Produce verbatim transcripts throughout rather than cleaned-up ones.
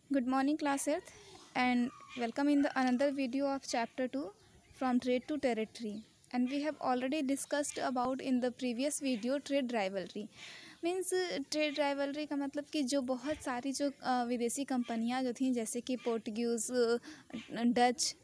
Good morning, class Earth, and welcome in the another video of chapter two from trade to territory. And we have already discussed about in the previous video trade rivalry. Means trade rivalry का मतलब कि जो बहुत सारी जो अ, विदेशी कंपनियां जो थीं जैसे कि पोर्टुगीज़, डच,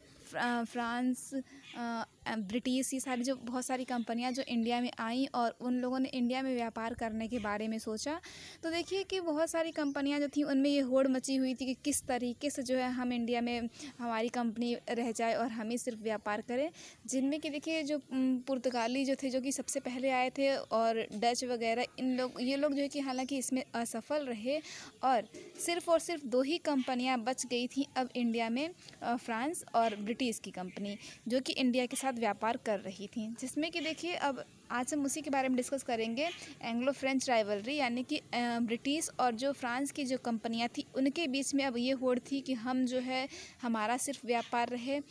फ्रांस, ब्रिटिश, ये सारी जो बहुत सारी कंपनियां जो इंडिया में आईं और उन लोगों ने इंडिया में व्यापार करने के बारे में सोचा। तो देखिए कि बहुत सारी कंपनियां जो थीं उनमें ये होड़ मची हुई थी कि किस तरीके से जो है हम इंडिया में हमारी कंपनी रह जाए और हम ही सिर्फ व्यापार करें। जिनमें कि देखिए जो पुर्तगाली जो थे जो कि सबसे पहले आए थे और डच वगैरह, इन लोग ये लोग जो है कि हालांकि इसमें असफल रहे और सिर्फ और सिर्फ दो ही कंपनियां बच गई थी अब इंडिया में, फ्रांस और ब्रिटिश की कंपनी जो कि इंडिया के साथ व्यापार कर रही थी। जिसमें कि देखिए अब आज हम उसी के बारे में डिस्कस करेंगे, एंग्लो फ्रेंच राइवलरी, यानी कि ब्रिटिश और जो फ्रांस की जो कंपनियां थी उनके बीच में अब ये होड़ थी कि हम जो है हमारा सिर्फ व्यापार रहे।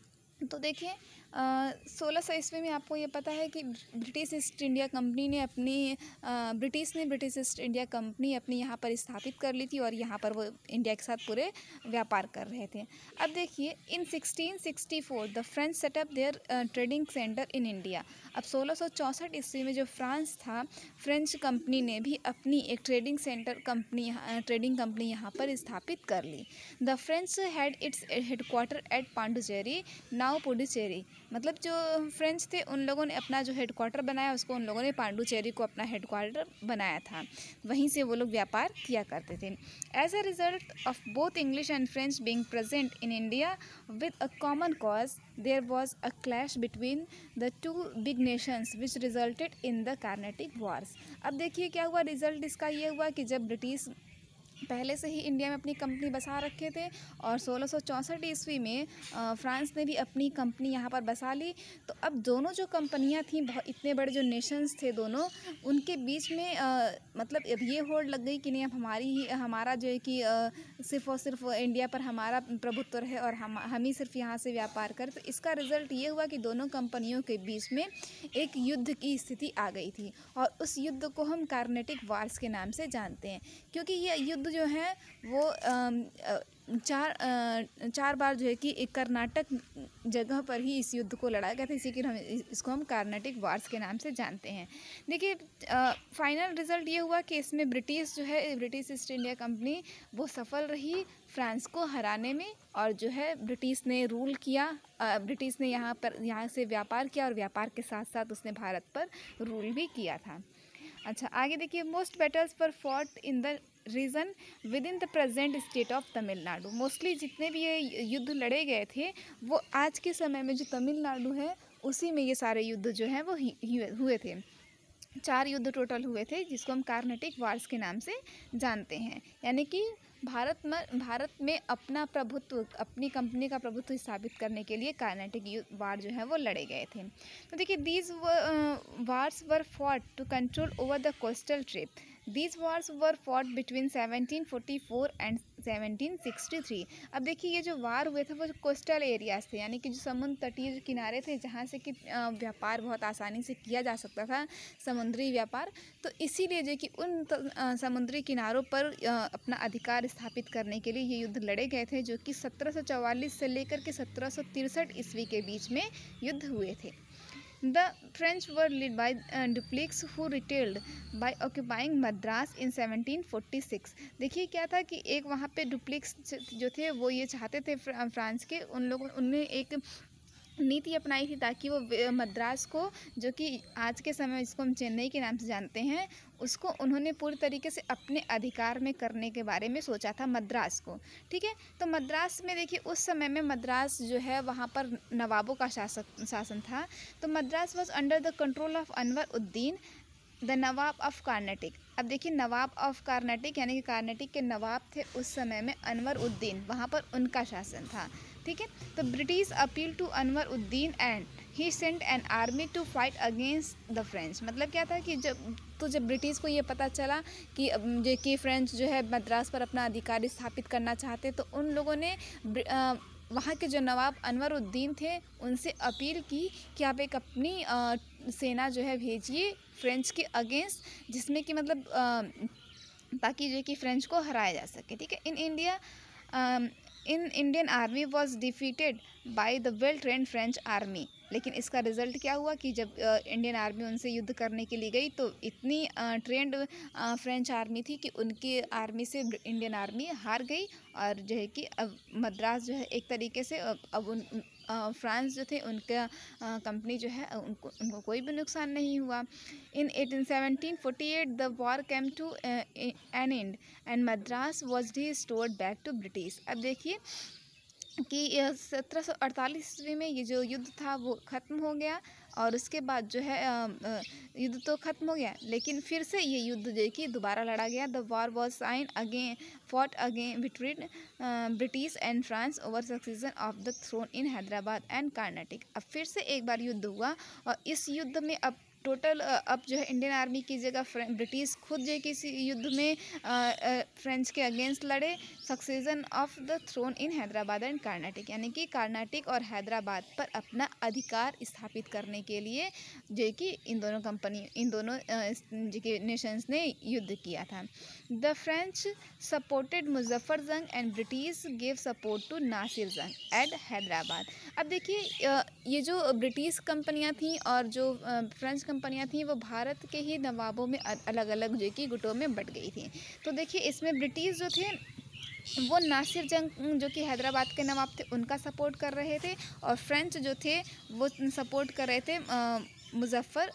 तो देखिए सोलह सौ ईस्वी में आपको ये पता है कि ब्रिटिश ईस्ट इंडिया कंपनी ने अपनी आ, ब्रिटिश ने ब्रिटिश ईस्ट इंडिया कंपनी अपनी यहाँ पर स्थापित कर ली थी और यहाँ पर वो इंडिया के साथ पूरे व्यापार कर रहे थे। अब देखिए in sixteen sixty four the French set up their trading centre in India. अब सोलह सौ चौंसठ ईस्वी में जो फ्रांस था, फ्रेंच कंपनी ने भी अपनी एक trading centre company trading company यहाँ पर स्थापित कर ली। The French had its headquarter at Pondicherry, now Puducherry. मतलब जो फ्रेंच थे उन लोगों ने अपना जो हेडक्वार्टर बनाया उसको उन लोगों ने पांडुचेरी को अपना हेडक्वार्टर बनाया था, वहीं से वो लोग व्यापार किया करते थे। As a result of both English and French being present in India with a common cause, there was a clash between the two big nations which resulted in the Carnatic wars. अब देखिए क्या हुआ, रिजल्ट इसका ये हुआ कि जब British पहले से ही इंडिया में अपनी कंपनी बसा रखे थे और सोलह सौ चौंसठ ईस्वी में फ्रांस ने भी अपनी कंपनी यहाँ पर बसा ली। तो अब दोनों जो कंपनियाँ थीं, बहुत इतने बड़े जो नेशंस थे दोनों, उनके बीच में आ, मतलब अब ये होड़ लग गई कि नहीं अब हमारी ही हमारा जो है कि आ, सिर्फ और सिर्फ इंडिया पर हमारा प्रभुत्व रहे और हम हम ही सिर्फ यहाँ से व्यापार करें। तो इसका रिजल्ट ये हुआ कि दोनों कंपनियों के बीच में एक युद्ध की स्थिति आ गई थी और उस युद्ध को हम कार्नेटिक वार्स के नाम से जानते हैं, क्योंकि ये युद्ध जो है वो चार चार बार जो है कि एक कर्नाटक जगह पर ही इस युद्ध को लड़ा गया था, इसी के हम इसको हम कार्नेटिक वार्स के नाम से जानते हैं। देखिए फाइनल रिजल्ट ये हुआ कि इसमें ब्रिटिश जो है ब्रिटिश ईस्ट इंडिया कंपनी वो सफल रही फ्रांस को हराने में और जो है ब्रिटिश ने रूल किया, ब्रिटिश ने यहाँ पर यहाँ से व्यापार किया और व्यापार के साथ साथ उसने भारत पर रूल भी किया था। अच्छा आगे देखिए, मोस्ट बैटल्स पर fought in the region within the present state of Tamil Nadu. Mostly जितने भी ये युद्ध लड़े गए थे वो आज के समय में जो तमिलनाडु है उसी में ये सारे युद्ध जो हैं वो हुए थे। चार युद्ध टोटल हुए थे जिसको हम कार्नेटिक वार्स के नाम से जानते हैं, यानी कि भारत में भारत में अपना प्रभुत्व, अपनी कंपनी का प्रभुत्व स्थापित करने के लिए कार्नेटिक वार जो है वो लड़े गए थे। तो देखिए these wars were fought to control over the coastal trip. These wars were fought between seventeen forty four and seventeen sixty three. अब देखिए ये जो वार हुए थे वो कोस्टल एरियाज थे, यानी कि जो समुद्र तटीय जो किनारे थे जहाँ से कि व्यापार बहुत आसानी से किया जा सकता था, समुद्री व्यापार। तो इसीलिए जो कि उन समुद्री किनारों पर अपना अधिकार स्थापित करने के लिए ये युद्ध लड़े गए थे, जो कि सत्रह सौ चौवालीस से लेकर के सत्रह सौ तिरसठ ईस्वी के बीच में युद्ध हुए थे। The French were led by uh, Dupleix, who retailed by occupying Madras in seventeen forty six. देखिए क्या था कि एक वहाँ पे डुप्लेक्स जो थे वो ये चाहते थे फ्रांस के, उन लोगों उनने एक नीति अपनाई थी ताकि वो मद्रास को, जो कि आज के समय जिसको हम चेन्नई के नाम से जानते हैं, उसको उन्होंने पूरी तरीके से अपने अधिकार में करने के बारे में सोचा था, मद्रास को। ठीक है, तो मद्रास में देखिए उस समय में मद्रास जो है वहाँ पर नवाबों का शासक शासन था। तो Madras was under the control of Anwar Uddin the Nawab of Carnatic. अब देखिए नवाब ऑफ कार्नेटिक यानी कि कार्नेटिक के नवाब थे उस समय में अनवर उद्दीन, वहाँ पर उनका शासन था। ठीक है, तो British appeal to Anwar Uddin and he sent an army to fight against the French. मतलब क्या था कि जब तो जब ब्रिटिश को ये पता चला कि जो कि फ्रेंच जो है मद्रास पर अपना अधिकार स्थापित करना चाहते, तो उन लोगों ने आ, वहाँ के जो नवाब अनवर उद्दीन थे उनसे अपील की कि आप एक अपनी आ, सेना जो है भेजिए फ्रेंच के अगेंस्ट, जिसमें कि मतलब आ, ताकि जो कि फ्रेंच को हराया जा सके। ठीक है, in India in Indian army was defeated by the well trained French army. लेकिन इसका रिजल्ट क्या हुआ कि जब इंडियन आर्मी उनसे युद्ध करने के लिए गई तो इतनी ट्रेंड फ्रेंच आर्मी थी कि उनकी आर्मी से इंडियन आर्मी हार गई। और जो है कि अब मद्रास जो है एक तरीके से अब, अब उन फ्रांस जो थे उनका कंपनी जो है उनको उनको कोई भी नुकसान नहीं हुआ। In eighteen seventeen forty eight the war came to an end and Madras was restored back to British. अब देखिए कि सत्रह सौ अड़तालीस ईस्वी में ये जो युद्ध था वो ख़त्म हो गया। और उसके बाद जो है युद्ध तो ख़त्म हो गया, लेकिन फिर से ये युद्ध जो है कि दोबारा लड़ा गया। The war was sign again fought again between British and France over succession of the throne in Hyderabad and Karnataka. अब फिर से एक बार युद्ध हुआ और इस युद्ध में अब टोटल अब जो है इंडियन आर्मी की जगह ब्रिटिश खुद जो है किसी युद्ध में फ्रेंच के अगेंस्ट लड़े। Succession of the throne in Hyderabad and Karnataka, यानी कि कर्नाटक और हैदराबाद पर अपना अधिकार स्थापित करने के लिए जो है कि इन दोनों कंपनी इन दोनों जो कि नेशंस ने युद्ध किया था। The French supported Muzaffar Jang and British gave support to Nasir Jang at Hyderabad. अब देखिए ये जो ब्रिटिश कंपनियां थीं और जो फ्रेंच कंपनियां थीं वो भारत के ही नवाबों में अलग अलग जो कि गुटों में बट गई थी। तो देखिए इसमें ब्रिटिश जो थे वो नासिर जंग जो कि हैदराबाद के नवाब थे उनका सपोर्ट कर रहे थे, और फ्रेंच जो थे वो सपोर्ट कर रहे थे मुजफ्फर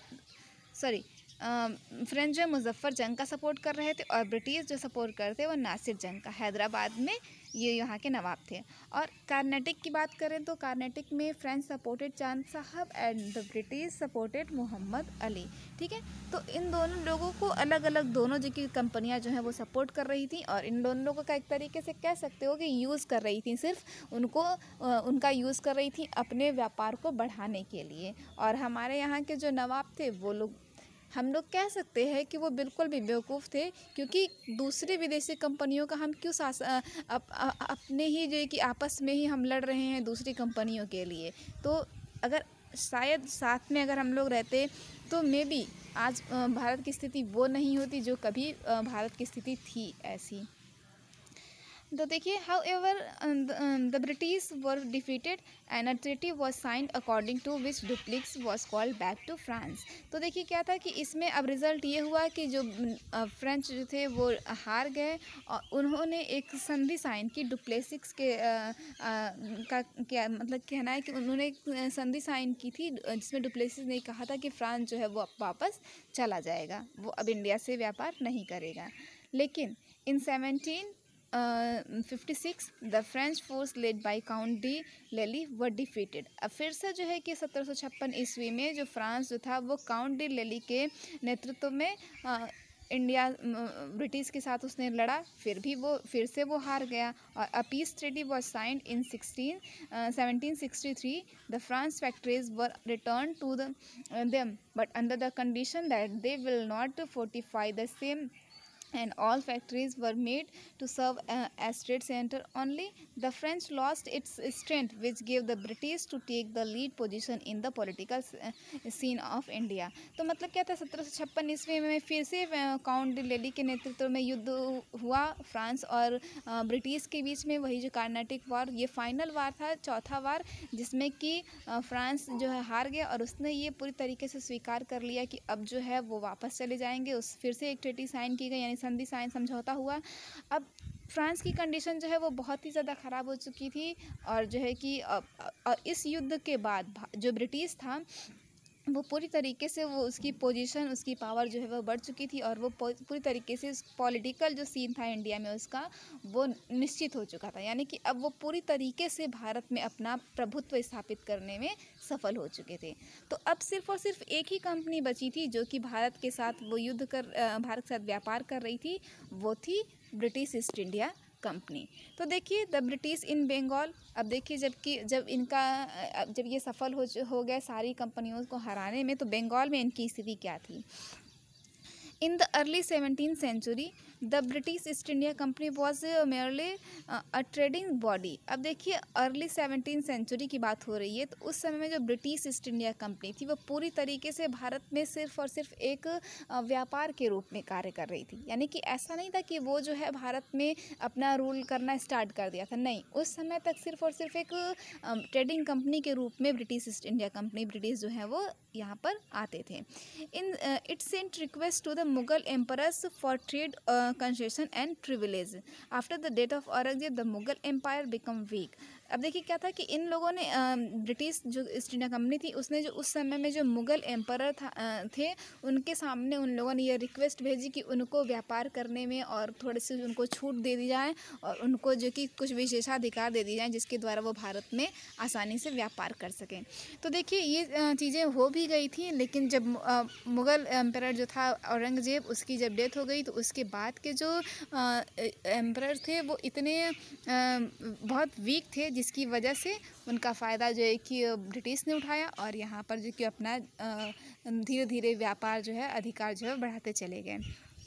सॉरी फ्रेंच जो मुजफ्फर जंग का सपोर्ट कर रहे थे, और ब्रिटिश जो सपोर्ट करते वो नासिर जंग का। हैदराबाद में ये यहाँ के नवाब थे। और कर्नाटक की बात करें तो कर्नाटक में French supported Chand Sahib and the British supported Mohammad Ali. ठीक है, तो इन दोनों लोगों को अलग अलग दोनों जो कि कंपनियां जो हैं वो सपोर्ट कर रही थी, और इन दोनों लोगों का एक तरीके से कह सकते हो कि यूज़ कर रही थी, सिर्फ उनको उनका यूज़ कर रही थी अपने व्यापार को बढ़ाने के लिए। और हमारे यहाँ के जो नवाब थे वो लोग हम लोग कह सकते हैं कि वो बिल्कुल भी बेवकूफ़ थे, क्योंकि दूसरी विदेशी कंपनियों का हम क्यों सास अप, अपने ही जो कि आपस में ही हम लड़ रहे हैं दूसरी कंपनियों के लिए। तो अगर शायद साथ में अगर हम लोग रहते तो मे बी आज भारत की स्थिति वो नहीं होती जो कभी भारत की स्थिति थी ऐसी। तो देखिए however the British were defeated and a treaty was signed according to which Dupleix was called back to France. तो देखिए क्या था कि इसमें अब रिज़ल्ट ये हुआ कि जो फ्रेंच जो थे वो हार गए, और उन्होंने एक संधि साइन की डुप्लेसिक्स के आ, आ, का क्या मतलब कहना है कि उन्होंने एक संधि साइन की थी जिसमें डुप्लेसिस ने कहा था कि फ्रांस जो है वो वापस चला जाएगा, वो अब इंडिया से व्यापार नहीं करेगा। लेकिन in seventeen fifty six the French force led by Count de Lally were defeated. अब फिर से जो है कि सत्रह सौ छप्पन ईस्वी में जो फ्रांस जो था वो काउंट डी लेली के नेतृत्व में आ, इंडिया ब्रिटिश के साथ उसने लड़ा, फिर भी वो फिर से वो हार गया। और a peace treaty was signed in sixteen seventeen sixty three. The France factories were return to the them but under the condition that they will not fortify the same and all factories were made to serve uh, as trade center only. The French lost its strength, which gave the British to take the lead position in the political uh, scene of India. तो मतलब क्या था, सत्रह सौ छप्पन ईस्वी में फिर से काउंट डी लेली के नेतृत्व में युद्ध हुआ फ्रांस और ब्रिटिश के बीच में। वही जो कर्नाटक वार, ये फाइनल वार था, चौथा वार, जिसमें कि फ्रांस जो है हार गया, और उसने ये पूरी तरीके से स्वीकार कर लिया कि अब जो है वो वापस चले जाएंगे। उस फिर से एक ट्रीटी साइन की गई, यानी संधि साइन समझौता हुआ। अब फ्रांस की कंडीशन जो है वो बहुत ही ज़्यादा ख़राब हो चुकी थी, और जो है कि और इस युद्ध के बाद जो ब्रिटिश था वो पूरी तरीके से वो उसकी पोजीशन, उसकी पावर जो है वो बढ़ चुकी थी, और वो पूरी तरीके से पॉलिटिकल जो सीन था इंडिया में उसका वो निश्चित हो चुका था, यानी कि अब वो पूरी तरीके से भारत में अपना प्रभुत्व स्थापित करने में सफल हो चुके थे। तो अब सिर्फ और सिर्फ एक ही कंपनी बची थी जो कि भारत के साथ वो युद्ध कर भारत के साथ व्यापार कर रही थी, वो थी ब्रिटिश ईस्ट इंडिया कंपनी। तो देखिए द ब्रिटिश इन बंगाल। अब देखिए जबकि जब इनका जब ये सफल हो हो गए सारी कंपनियों को हराने में, तो बंगाल में इनकी स्थिति क्या थी। In the early seventeenth century, the British East India Company was uh, merely uh, a trading body. अब देखिए अर्ली सेवनटीन सेंचुरी की बात हो रही है, तो उस समय में जो ब्रिटिश ईस्ट इंडिया कंपनी थी वो पूरी तरीके से भारत में सिर्फ और सिर्फ एक अ, व्यापार के रूप में कार्य कर रही थी। यानी कि ऐसा नहीं था कि वो जो है भारत में अपना रूल करना स्टार्ट कर दिया था, नहीं, उस समय तक सिर्फ और सिर्फ एक ट्रेडिंग कंपनी के रूप में British East India Company British जो है वो यहाँ पर आते थे। In it sent request to the Mughal emperors for trade concession and privilege. After the death of Aurangzeb the Mughal empire become weak. अब देखिए क्या था कि इन लोगों ने ब्रिटिश जो ईस्ट इंडिया कंपनी थी उसने जो उस समय में जो मुगल एम्परर था अ, थे उनके सामने उन लोगों ने ये रिक्वेस्ट भेजी कि उनको व्यापार करने में और थोड़े से उनको छूट दे दी जाए और उनको जो कि कुछ विशेषाधिकार दे दी जाए जिसके द्वारा वो भारत में आसानी से व्यापार कर सकें। तो देखिए ये चीज़ें हो भी गई थी, लेकिन जब अ, मुगल एम्परर जो था औरंगजेब उसकी जब डेथ हो गई तो उसके बाद के जो एम्परर थे वो इतने अ, बहुत वीक थे जिसकी वजह से उनका फ़ायदा जो है कि ब्रिटिश ने उठाया और यहाँ पर जो कि अपना धीरे धीरे व्यापार जो है अधिकार जो है बढ़ाते चले गए।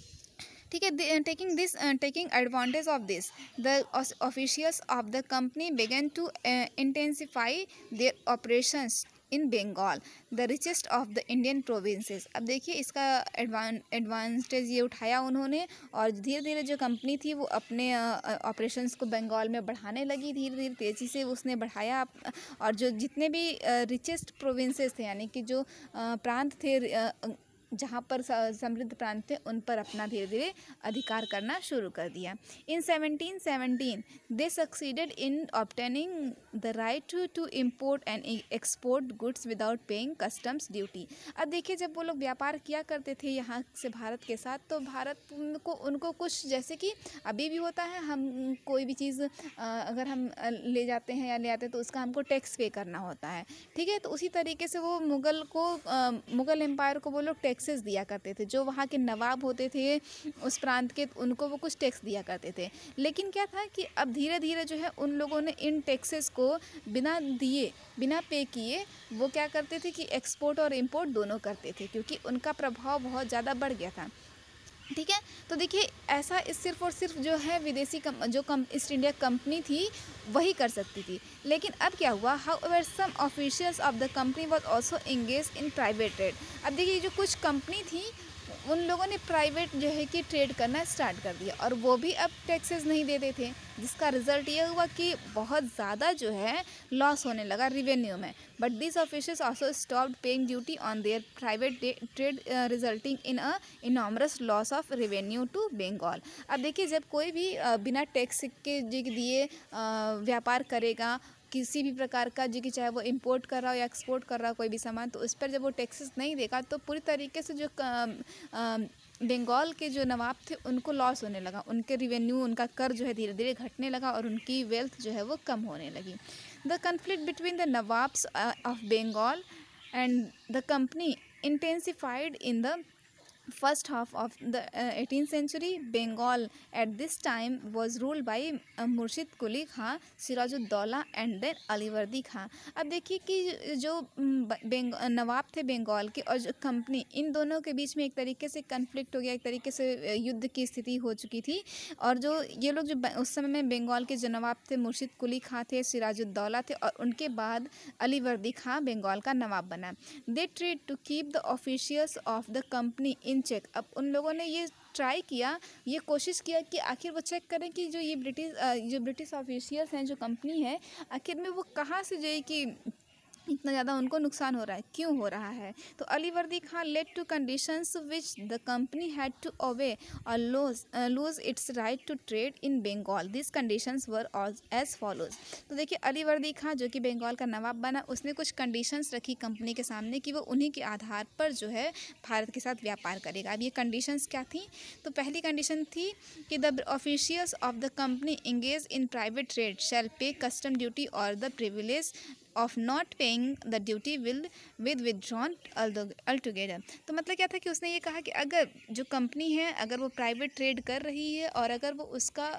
ठीक है, taking this taking advantage of this the officials of the company began to intensify their operations in Bengal the richest of the Indian provinces. अब देखिए इसका एडवान एडवांटेज ये उठाया उन्होंने और धीरे धीरे जो कंपनी थी वो अपने ऑपरेशंस को बंगाल में बढ़ाने लगी, धीरे धीरे तेज़ी से उसने बढ़ाया और जो जितने भी रिचेस्ट प्रोविंसेस थे यानी कि जो प्रांत थे जहाँ पर समृद्ध प्रांत थे उन पर अपना धीरे धीरे अधिकार करना शुरू कर दिया। In seventeen seventeen they succeeded in obtaining the right to import and export goods without paying customs duty. अब देखिए जब वो लोग व्यापार किया करते थे यहाँ से भारत के साथ तो भारत को उनको कुछ जैसे कि अभी भी होता है, हम कोई भी चीज़ अगर हम ले जाते हैं या ले आते हैं तो उसका हमको टैक्स पे करना होता है, ठीक है। तो उसी तरीके से वो मुग़ल को मुग़ल एम्पायर को वो लोग टैक्सेस दिया करते थे, जो वहाँ के नवाब होते थे उस प्रांत के उनको वो कुछ टैक्स दिया करते थे। लेकिन क्या था कि अब धीरे धीरे जो है उन लोगों ने इन टैक्सेस को बिना दिए बिना पे किए वो क्या करते थे कि एक्सपोर्ट और इंपोर्ट दोनों करते थे क्योंकि उनका प्रभाव बहुत ज़्यादा बढ़ गया था, ठीक है। तो देखिए ऐसा इस सिर्फ और सिर्फ जो है विदेशी कम जो कम ईस्ट इंडिया कंपनी थी वही कर सकती थी। लेकिन अब क्या हुआ, however some officials of the company was also engage in private trade. अब देखिए जो कुछ कंपनी थी उन लोगों ने प्राइवेट जो है कि ट्रेड करना स्टार्ट कर दिया और वो भी अब टैक्सेस नहीं देते थे, जिसका रिजल्ट ये हुआ कि बहुत ज़्यादा जो है लॉस होने लगा रिवेन्यू में। But this officials also stopped paying duty on their private trade resulting in a enormous loss of revenue to Bengal. अब देखिए जब कोई भी uh, बिना टैक्स के दिए uh, व्यापार करेगा किसी भी प्रकार का जो कि चाहे वो इंपोर्ट कर रहा हो या एक्सपोर्ट कर रहा हो कोई भी सामान, तो उस पर जब वो टैक्सेस नहीं देगा तो पूरी तरीके से जो बंगाल के जो नवाब थे उनको लॉस होने लगा, उनके रिवेन्यू उनका कर जो है धीरे धीरे घटने लगा और उनकी वेल्थ जो है वो कम होने लगी। The conflict between the nawabs of Bengal and the company intensified in the first half of the uh, eighteenth century. Bengal at this time was ruled by uh, Murshid Quli Khan, Sirajuddaulah and then Alivardi Khan. अब देखिए कि जो बेंग नवाब थे बंगाल के और जो company, इन दोनों के बीच में एक तरीके से कन्फ्लिक्ट हो गया, एक तरीके से युद्ध की स्थिति हो चुकी थी। और जो ये लोग जो उस समय में बंगाल के जो नवाब थे मुर्शिद कुली खां थे, सिराजुद्दौला थे और उनके बाद अलीवर्दी खां बंगाल का नवाब बना। They tried to keep the officials of the company in check. अब उन लोगों ने ये ट्राई किया, ये कोशिश किया कि आखिर वो चेक करें कि जो ये ब्रिटिश जो ब्रिटिश ऑफिशियल्स हैं, जो कंपनी है, आखिर में वो कहाँ से जो है कि इतना ज़्यादा उनको नुकसान हो रहा है, क्यों हो रहा है। तो Alivardi Khan led to conditions which the company had to obey or lose lose its right to trade in Bengal. This conditions were as follows. तो देखिए अलीवर्दी खान जो कि बंगाल का नवाब बना, उसने कुछ कंडीशंस रखी कंपनी के सामने कि वो उन्हीं के आधार पर जो है भारत के साथ व्यापार करेगा। अब ये कंडीशंस क्या थी, तो पहली कंडीशन थी कि the officials of the company engage in private trade shall pay custom duty और the privilege of not paying the duty will with withdrawn altogether. तो मतलब क्या था कि उसने ये कहा कि अगर जो कंपनी है अगर वो प्राइवेट ट्रेड कर रही है और अगर वो उसका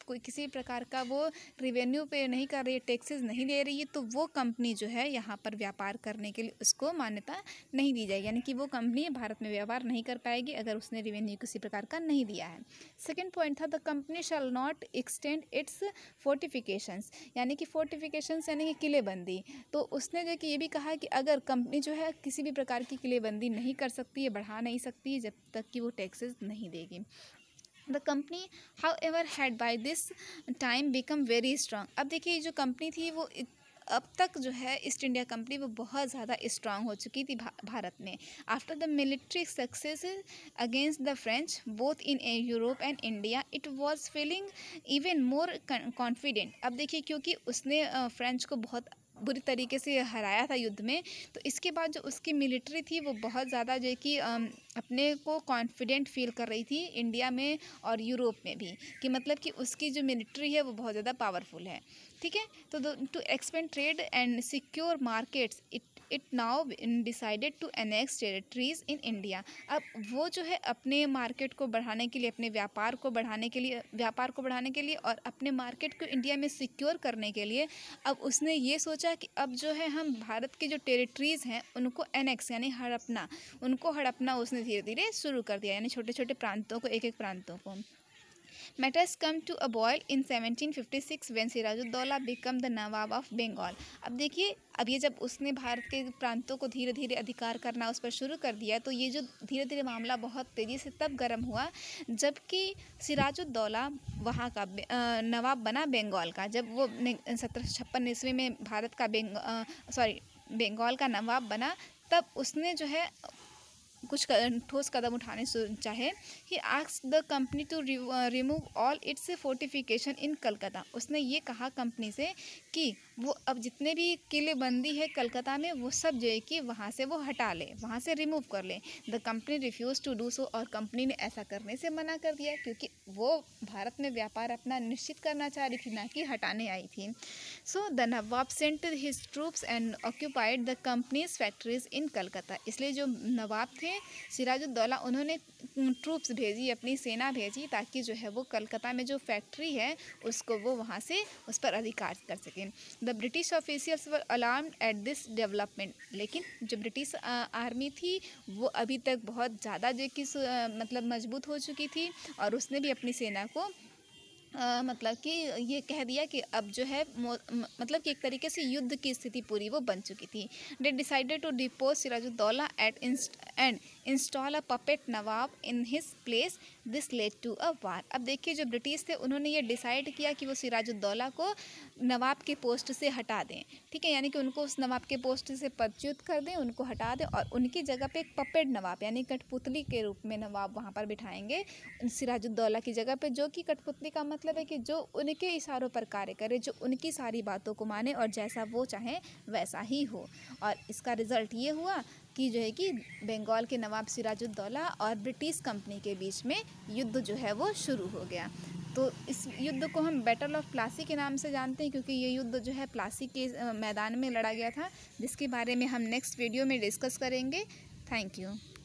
कोई किसी प्रकार का वो रिवेन्यू पे नहीं कर रही है, टैक्सेस नहीं दे रही है, तो वो कंपनी जो है यहाँ पर व्यापार करने के लिए उसको मान्यता नहीं दी जाएगी, यानी कि वो कंपनी भारत में व्यापार नहीं कर पाएगी अगर उसने रिवेन्यू किसी प्रकार का नहीं दिया है। सेकेंड पॉइंट था the company shall not extend its fortifications, यानी कि फोर्टिफिकेशंस यानी कि किलेबंदी। तो उसने जो कि ये भी कहा कि अगर कंपनी जो है किसी भी प्रकार की किलेबंदी नहीं कर सकती है, बढ़ा नहीं सकती है जब तक कि वो टैक्सेस नहीं देगी। The company however had by this time become very strong. अब देखिए जो कंपनी थी वो अब तक जो है ईस्ट इंडिया कंपनी वो बहुत ज़्यादा स्ट्रांग हो चुकी थी भा, भारत में। After the military success against the French both in Europe and India it was feeling even more confident. अब देखिए क्योंकि उसने फ्रेंच को बहुत बुरी तरीके से हराया था युद्ध में, तो इसके बाद जो उसकी मिलिट्री थी वो बहुत ज़्यादा जो है कि अपने को कॉन्फिडेंट फील कर रही थी इंडिया में और यूरोप में भी, कि मतलब कि उसकी जो मिलिट्री है वो बहुत ज़्यादा पावरफुल है। ठीक है, तो to expand trade and secure markets it it now decided to annex territories in India. अब वो जो है अपने मार्केट को बढ़ाने के लिए, अपने व्यापार को बढ़ाने के लिए व्यापार को बढ़ाने के लिए और अपने मार्केट को इंडिया में सिक्योर करने के लिए अब उसने ये सोचा कि अब जो है हम भारत की जो टेरिटरीज़ हैं उनको एनेक्स यानी हड़पना उनको हड़पना उसने धीरे धीरे शुरू कर दिया, यानी छोटे छोटे प्रांतों को, एक एक प्रांतों को। Matters come to a boil in seventeen fifty six when Sirajuddaula became the nawab of Bengal. अब देखिए अब ये जब उसने भारत के प्रांतों को धीरे धीरे अधिकार करना उस पर शुरू कर दिया, तो ये जो धीरे धीरे मामला बहुत तेज़ी से तब गर्म हुआ जबकि सिराजुद्दौला वहाँ का नवाब बना बंगाल का। जब वो सत्रह सौ छप्पन ईस्वी में भारत का बेंग सॉरी बंगाल का नवाब बना, तब उसने जो है कुछ ठोस कदम उठाने चाहे। He asked the company to remove all its fortification in Calcutta. उसने ये कहा कंपनी से कि वो अब जितने भी किलेबंदी है कलकत्ता में वो सब जो है कि वहाँ से वो हटा ले, वहाँ से रिमूव कर ले। The company refuse to do so, और कंपनी ने ऐसा करने से मना कर दिया क्योंकि वो भारत में व्यापार अपना निश्चित करना चाह रही थी, ना कि हटाने आई थी। So the nawab sent his troops and occupied the company's factories in Calcutta. इसलिए जो नवाब थे सिराजुद्दौला उन्होंने ट्रूप्स भेजी, अपनी सेना भेजी, ताकि जो है वो कलकत्ता में जो फैक्ट्री है उसको वो वहाँ से उस पर अधिकार कर सकें। The British officials were alarmed at this development. लेकिन जो ब्रिटिश आर्मी थी वो अभी तक बहुत ज़्यादा जो कि मतलब मजबूत हो चुकी थी और उसने भी अपनी सेना को आ, मतलब कि ये कह दिया कि अब जो है मतलब कि एक तरीके से युद्ध की स्थिति पूरी वो बन चुकी थी। They decided to depose Sirajuddaula at and install a puppet nawab in his place. This led to a war. अब देखिए जो ब्रिटिश थे उन्होंने ये डिसाइड किया कि वो सिराजुद्दौला को नवाब के पोस्ट से हटा दें। ठीक है, यानी कि उनको उस नवाब के पोस्ट से पदच्युत कर दें, उनको हटा दें और उनकी जगह पे एक पपेट नवाब यानी कठपुतली के रूप में नवाब वहाँ पर बिठाएंगे सिराजुद्दौला की जगह पे, जो कि कठपुतली का मतलब है कि जो उनके इशारों पर कार्य करे, जो उनकी सारी बातों को माने और जैसा वो चाहे वैसा ही हो। और इसका रिजल्ट ये हुआ कि जो है कि बंगाल के नवाब सिराजुद्दौला और ब्रिटिश कंपनी के बीच में युद्ध जो है वो शुरू हो गया। तो इस युद्ध को हम बैटल ऑफ प्लासी के नाम से जानते हैं क्योंकि ये युद्ध जो है प्लासी के मैदान में लड़ा गया था, जिसके बारे में हम नेक्स्ट वीडियो में डिस्कस करेंगे। Thank you.